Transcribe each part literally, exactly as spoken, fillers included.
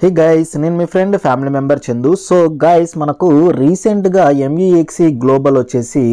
హే guys, నేను మీ friend family member Chandu. So guys, మనకు రీసెంట్గా ఎంఈఎక్సీ గ్లోబల్ వచ్చేసి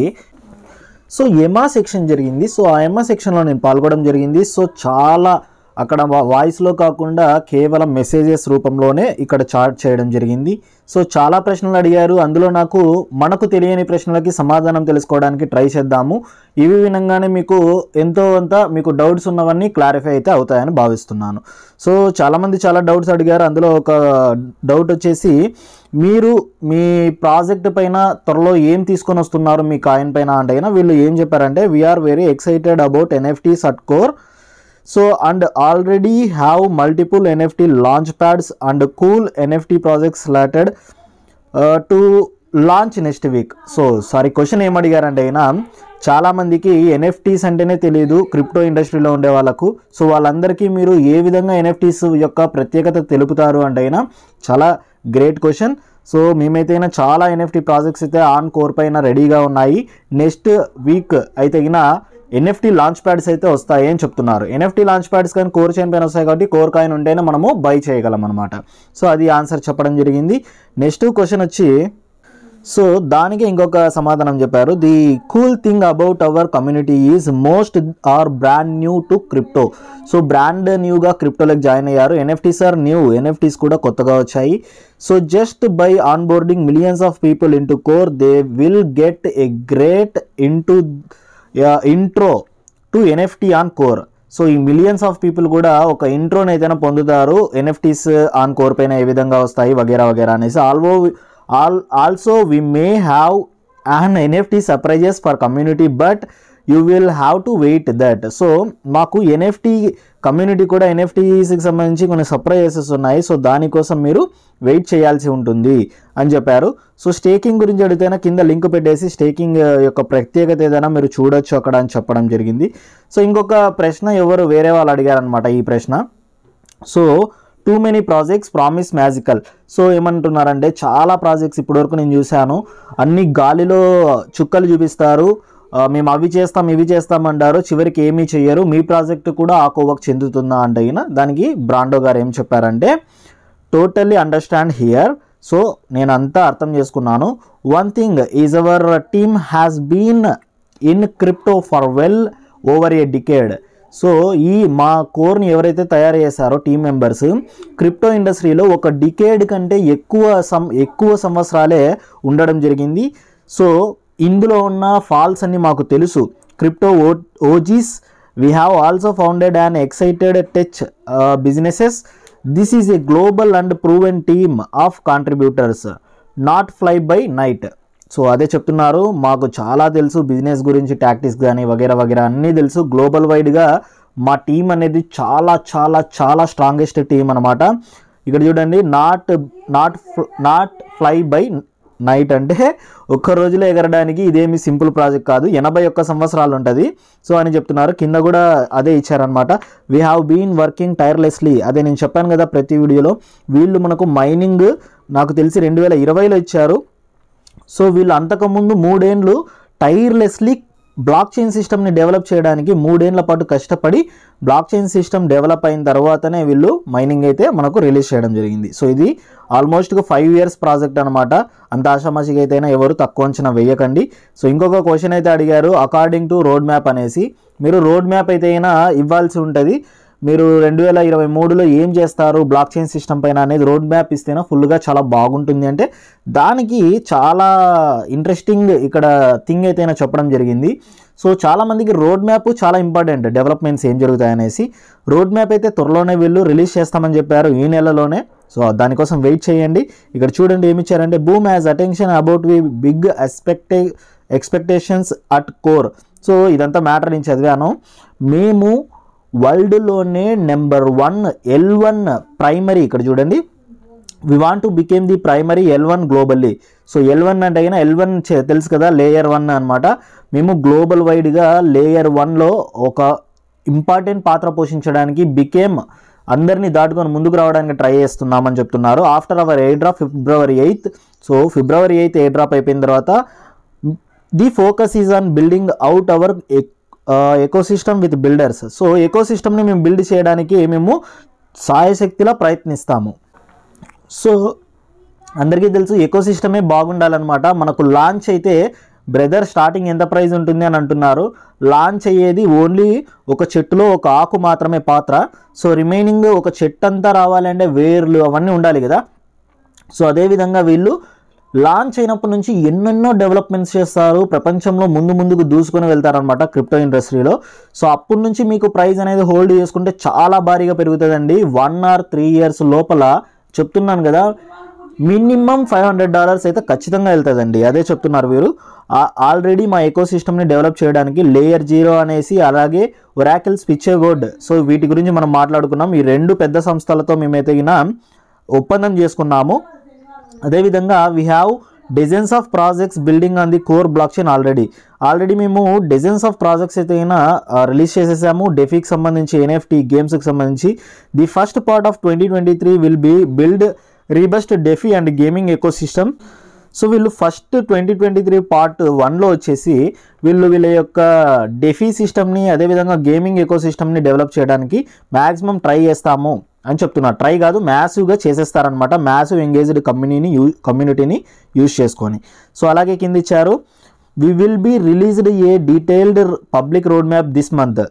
సో ఎమా సెక్షన్ జరిగింది. సో ఆ ఎమా సెక్షన్లో నేను పాల్గొనడం జరిగింది. సో చాలా అక్కడ వాయిస్లో కాకుండా కేవలం మెసేజెస్ రూపంలోనే ఇక్కడ చాట్ చేయడం జరిగింది. సో చాలా ప్రశ్నలు అడిగారు. అందులో నాకు మనకు తెలియని ప్రశ్నలకి సమాధానం తెలుసుకోవడానికి ట్రై చేద్దాము. ఇవి వినంగానే మీకు ఎంతో అంత మీకు డౌట్స్ ఉన్నవన్నీ క్లారిఫై అయితే అవుతాయని భావిస్తున్నాను. సో చాలామంది చాలా డౌట్స్ అడిగారు. అందులో ఒక డౌట్ వచ్చేసి, మీరు మీ ప్రాజెక్ట్ పైన త్వరలో ఏం తీసుకొని వస్తున్నారు మీ కాయిన్ పైన అంటే అయినా వీళ్ళు ఏం చెప్పారంటే, we are very excited about NFTs at Core. So and already have multiple N F T launch pads and cool N F T projects slated uh, to launch next week. So sorry question ఏం అడిగారంటే అయినా, చాలామందికి NFTs అంటేనే తెలియదు crypto ఇండస్ట్రీలో ఉండే వాళ్ళకు. So వాళ్ళందరికీ మీరు ఏ విధంగా ఎన్ఎఫ్టీస్ యొక్క ప్రత్యేకత తెలుపుతారు అంటే అయినా చాలా గ్రేట్ క్వశ్చన్. సో మేమైతే అయినా చాలా ఎన్ఎఫ్టీ ప్రాజెక్ట్స్ అయితే ఆన్ కోర్ పైన రెడీగా ఉన్నాయి. నెక్స్ట్ వీక్ అయితే అయినా ఎన్ఎఫ్టీ లాంచ్ ప్యాడ్స్ అయితే వస్తాయి అని చెప్తున్నారు. ఎన్ఎఫ్టీ లాంచ్ ప్యాడ్స్ కానీ కోర్ చైన్ పైన వస్తాయి కాబట్టి కోర్ కాయిన్ ఉంటేనే మనము బై చేయగలం అనమాట. సో అది ఆన్సర్ చెప్పడం జరిగింది. నెక్స్ట్ క్వశ్చన్ వచ్చి, సో దానికి ఇంకొక సమాధానం చెప్పారు. The cool thing about our community is most are brand new to crypto. So brand న్యూగా క్రిప్టోలోకి జాయిన్ అయ్యారు. ఎన్ఎఫ్టీస్ ఆర్ న్యూ, ఎన్ఎఫ్టీస్ కూడా కొత్తగా వచ్చాయి. So just by onboarding millions of people into Core they will get a great into intro to NFT on Core. So ఈ millions of people కూడా ఒక ఇంట్రోని ఏదైనా పొందుతారు. NFTs on Core పైన ఏ విధంగా వస్తాయి వగేరా వగేరా అనేసి. Also all also we may have an NFT surprises for community but you will have to wait that. So మాకు ఎన్ఎఫ్టీ కమ్యూనిటీ కూడా ఎన్ఎఫ్టీస్కి సంబంధించి కొన్ని సర్ప్రైజెస్ ఉన్నాయి. సో దానికోసం మీరు వెయిట్ చేయాల్సి ఉంటుంది అని చెప్పారు. సో స్టేకింగ్ గురించి అడిగితేనే కింద లింక్ పెట్టేసి స్టేకింగ్ యొక్క ప్రత్యేకత ఏదైనా మీరు చూడొచ్చు అక్కడ అని చెప్పడం జరిగింది. సో ఇంకొక ప్రశ్న ఎవరు వేరే వాళ్ళు అడిగారనమాట ఈ ప్రశ్న. So too many projects promise magical. So ఏమంటున్నారంటే, చాలా ప్రాజెక్ట్స్ ఇప్పటివరకు నేను చూశాను, అన్ని గాలిలో చుక్కలు చూపిస్తారు, మేము అవి చేస్తాం ఇవి చేస్తాం అంటారు, చివరికి ఏమీ చెయ్యరు. మీ ప్రాజెక్ట్ కూడా ఆ కోవకు చెందుతుందా అంటే అయినా దానికి బ్రాండో గారు ఏం చెప్పారంటే, టోటల్లీ అండర్స్టాండ్ హియర్. సో నేను అంతా అర్థం చేసుకున్నాను. One thing is our team has been in crypto for well over a decade. So ఈ మా కోర్ని ఎవరైతే తయారు చేశారో టీమ్ మెంబర్స్, క్రిప్టో ఇండస్ట్రీలో ఒక డికేడ్ కంటే ఎక్కువ సం ఎక్కువ సంవత్సరాలే ఉండడం జరిగింది. సో ఇందులో ఉన్న ఫాల్స్ అన్ని మాకు తెలుసు. క్రిప్టో ఓ OGs we have also founded and excited tech businesses. This is a global and proven team of contributors, not fly by night. So అదే చెప్తున్నారు, మాకు చాలా తెలుసు బిజినెస్ గురించి, టాక్టిక్స్ కానీ వగేరా వగేరా అన్నీ తెలుసు. గ్లోబల్ వైడ్గా మా టీం అనేది చాలా చాలా చాలా స్ట్రాంగెస్ట్ టీం అనమాట. ఇక్కడ చూడండి, not not not fly by night అంటే ఒక్క రోజులో ఎగరడానికి ఇదేమి సింపుల్ ప్రాజెక్ట్ కాదు, ఎనభై ఒక్క సంవత్సరాలు ఉంటుంది. సో అని చెప్తున్నారు. కింద కూడా అదే ఇచ్చారనమాట. We have been working tirelessly. అదే నేను చెప్పాను కదా ప్రతి వీడియోలో, వీళ్ళు మనకు మైనింగ్ నాకు తెలిసి రెండు వేల ఇరవైలో ఇచ్చారు. సో వీళ్ళు అంతకుముందు మూడేండ్లు టైర్లెస్లీ బ్లాక్ చైన్ సిస్టమ్ని డెవలప్ చేయడానికి మూడేళ్ల పాటు కష్టపడి బ్లాక్ చైన్ సిస్టమ్ డెవలప్ అయిన తర్వాతనే వీళ్ళు మైనింగ్ అయితే మనకు రిలీజ్ చేయడం జరిగింది. సో ఇది ఆల్మోస్ట్గా ఫైవ్ ఇయర్స్ ప్రాజెక్ట్ అనమాట. అంత ఆషామాషిగా అయితే ఎవరు తక్కువ అంచనా వేయకండి. సో ఇంకొక క్వశ్చన్ అయితే అడిగారు, అకార్డింగ్ టు రోడ్ మ్యాప్ అనేసి. మీరు రోడ్ మ్యాప్ అయితే అయినా ఇవ్వాల్సి ఉంటుంది. మీరు రెండు వేల ఇరవై మూడులో ఏం చేస్తారు బ్లాక్ చైన్ సిస్టమ్ పైన అనేది రోడ్ మ్యాప్ ఇస్తేనే ఫుల్గా చాలా బాగుంటుంది. అంటే దానికి చాలా ఇంట్రెస్టింగ్ ఇక్కడ థింగ్ అయితే చెప్పడం జరిగింది. సో చాలామందికి రోడ్ మ్యాప్ చాలా ఇంపార్టెంట్, డెవలప్మెంట్స్ ఏం జరుగుతాయనేసి. రోడ్ మ్యాప్ అయితే త్వరలోనే వీళ్ళు రిలీజ్ చేస్తామని చెప్పారు, ఈ నెలలోనే. సో దానికోసం వెయిట్ చేయండి. ఇక్కడ చూడండి ఏమి ఇచ్చారంటే, boom has attention about we big expect expectations at Core. So ఇదంతా మ్యాటర్ నేను చదివాను. మేము వరల్డ్లోనే number one L one primary, ఇక్కడ చూడండి, we want to became the primary L one globally. So L one అంటే అయినా ఎల్ వన్ తెలుసు కదా, లేయర్ వన్ అనమాట. మేము గ్లోబల్ వైడ్గా లేయర్ వన్లో ఒక ఇంపార్టెంట్ పాత్ర పోషించడానికి బికేమ్ అందరినీ దాటుకొని ముందుకు రావడానికి ట్రై చేస్తున్నామని చెప్తున్నారు. After our airdrop February eighth. So February eighth airdrop అయిపోయిన తర్వాత the focus is on building out our ecosystem with builders. So ఎకోసిస్టమ్ని మేము బిల్డ్ చేయడానికి మేము సాయశక్తిలా ప్రయత్నిస్తాము. సో అందరికీ తెలుసు ఎకో సిస్టమే బాగుండాలన్నమాట. మనకు లాంచ్ అయితే బ్రదర్ స్టార్టింగ్ ఎంత ప్రైస్ ఉంటుంది అని అంటున్నారు. లాంచ్ అయ్యేది ఓన్లీ ఒక చెట్టులో ఒక ఆకు మాత్రమే పాత్ర. సో రిమైనింగ్ ఒక చెట్టు అంతా రావాలంటే వేర్లు అవన్నీ ఉండాలి కదా. సో అదేవిధంగా వీళ్ళు లాంచ్ అయినప్పటి నుంచి ఎన్నెన్నో డెవలప్మెంట్స్ చేస్తారు, ప్రపంచంలో ముందు ముందుకు దూసుకొని వెళ్తారనమాట క్రిప్టో ఇండస్ట్రీలో. సో అప్పటి నుంచి మీకు ప్రైస్ అనేది హోల్డ్ చేసుకుంటే చాలా భారీగా పెరుగుతుందండి. వన్ ఆర్ త్రీ ఇయర్స్ లోపల చెప్తున్నాను కదా, మినిమం ఫైవ్ హండ్రెడ్ డాలర్స్ అయితే ఖచ్చితంగా వెళ్తుందండి. అదే చెప్తున్నారు వీరు. ఆల్రెడీ మా ఎకో సిస్టమ్ని డెవలప్ చేయడానికి లేయర్ జీరో అనేసి, అలాగే ఒరాకిల్ స్విచ్గోర్డ్, సో వీటి గురించి మనం మాట్లాడుకున్నాం. ఈ రెండు పెద్ద సంస్థలతో మేమైతే ఒప్పందం చేసుకున్నాము. అదేవిధంగా we have dozens of projects building on the Core blockchain already already మేము డజన్స్ ఆఫ్ ప్రాజెక్ట్స్ అయితే రిలీజ్ చేసేసాము. డెఫీకి సంబంధించి, ఎన్ఎఫ్టీ గేమ్స్కి సంబంధించి. The first part of twenty twenty three will be build robust DeFi and gaming ecosystem. So వీళ్ళు first twenty twenty three part వన్లో వచ్చేసి వీళ్ళు వీళ్ళ యొక్క డెఫీ సిస్టమ్ని, అదేవిధంగా గేమింగ్ ఎకో సిస్టమ్ని డెవలప్ చేయడానికి మ్యాక్సిమం ట్రై చేస్తాము అని చెప్తున్నారు. ట్రై కాదు, మ్యాసివ్గా చేసేస్తారనమాట. మ్యాసివ్ ఎంగేజ్డ్ కమ్యూనిటీని యూ కమ్యూనిటీని యూజ్ చేసుకొని. సో అలాగే కింద ఇచ్చారు, we will be released a detailed public roadmap this month.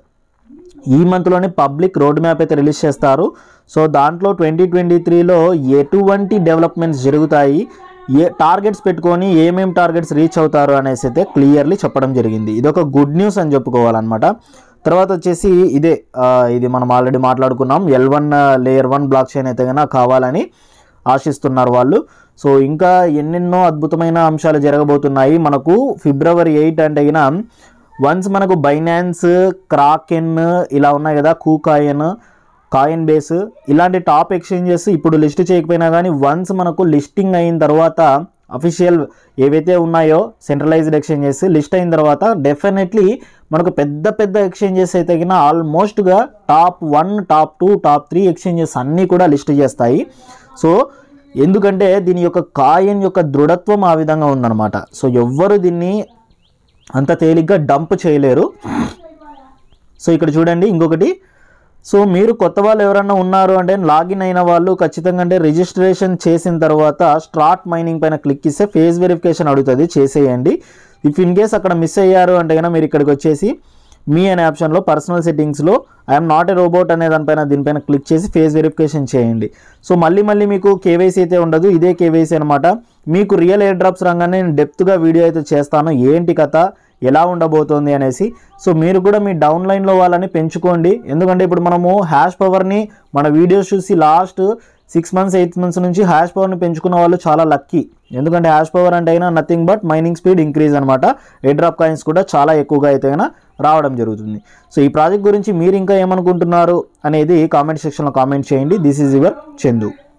ఈ మంత్లోనే పబ్లిక్ రోడ్ మ్యాప్ అయితే రిలీజ్ చేస్తారు. సో దాంట్లో ట్వంటీ ట్వంటీ త్రీలో ఎటువంటి డెవలప్మెంట్స్ జరుగుతాయి, ఏ టార్గెట్స్ పెట్టుకొని ఏమేమి టార్గెట్స్ రీచ్ అవుతారు అనేసి అయితే క్లియర్లీ చెప్పడం జరిగింది. ఇది ఒక గుడ్ న్యూస్ అని చెప్పుకోవాలన్నమాట. తర్వాత వచ్చేసి ఇదే ఇది మనం ఆల్రెడీ మాట్లాడుకున్నాం, L one layer one blockchain అయితే కనుక కావాలని ఆశిస్తున్నారు వాళ్ళు. సో ఇంకా ఎన్నెన్నో అద్భుతమైన అంశాలు జరగబోతున్నాయి మనకు. ఫిబ్రవరి ఎయిట్ అంటే కనుక వన్స్ మనకు బైనాన్స్, క్రాకెన్ ఇలా ఉన్నాయి కదా, కూకాయిన్, కాయిన్ బేస్, ఇలాంటి టాప్ ఎక్స్చేంజెస్ ఇప్పుడు లిస్ట్ చేయకపోయినా కానీ వన్స్ మనకు లిస్టింగ్ అయిన తర్వాత, అఫీషియల్ ఏవైతే ఉన్నాయో సెంట్రలైజ్డ్ ఎక్స్చేంజెస్ లిస్ట్ అయిన తర్వాత డెఫినెట్లీ మనకు పెద్ద పెద్ద ఎక్స్చేంజెస్ అయితే కన్నా ఆల్మోస్ట్గా top one, top two, top three exchanges అన్నీ కూడా లిస్ట్ చేస్తాయి. సో ఎందుకంటే దీని యొక్క కాయిన్ యొక్క దృఢత్వం ఆ విధంగా ఉందన్నమాట. సో ఎవ్వరు దీన్ని అంత తేలిగ్గా డంప్ చేయలేరు. సో ఇక్కడ చూడండి ఇంకొకటి. సో మీరు కొత్త వాళ్ళు ఎవరన్నా ఉన్నారు అంటే లాగిన్ అయిన వాళ్ళు ఖచ్చితంగా అంటే రిజిస్ట్రేషన్ చేసిన తర్వాత స్టార్ట్ మైనింగ్ పైన క్లిక్ ఇస్తే ఫేస్ వెరిఫికేషన్ అడుగుతుంది, చేసేయండి. ఇఫ్ ఇన్ కేస్ అక్కడ మిస్ అయ్యారు అంటే కనుక మీరు ఇక్కడికి వచ్చేసి మీ అనే ఆప్షన్లో పర్సనల్ సెట్టింగ్స్లో ఐఎమ్ నాట్ ఏ రోబోట్ అనే దానిపైన దీనిపైన క్లిక్ చేసి ఫేస్ వెరిఫికేషన్ చేయండి. సో మళ్ళీ మళ్ళీ మీకు కేవైసీ అయితే ఉండదు, ఇదే కేవైసీ అనమాట. మీకు రియల్ ఎయిర్ డ్రాప్స్ రాగానే నేను డెప్త్గా వీడియో అయితే చేస్తాను, ఏంటి కథ, ఎలా ఉండబోతోంది అనేసి. సో మీరు కూడా మీ డౌన్లైన్లో వాళ్ళని పెంచుకోండి. ఎందుకంటే ఇప్పుడు మనము హ్యాష్ పవర్ని మన వీడియోస్ చూసి last six months eight months నుంచి హ్యాష్ పవర్ని పెంచుకున్న వాళ్ళు చాలా లక్కీ. ఎందుకంటే హ్యాష్ పవర్ అంటే అయినా nothing but mining speed increase అనమాట. ఎయిర్ డ్రాప్ కాయిన్స్ కూడా చాలా ఎక్కువగా అయితే అయినా రావడం జరుగుతుంది. సో ఈ ప్రాజెక్ట్ గురించి మీరు ఇంకా ఏమనుకుంటున్నారు అనేది కామెంట్ సెక్షన్లో కామెంట్ చేయండి. This is your Chandu.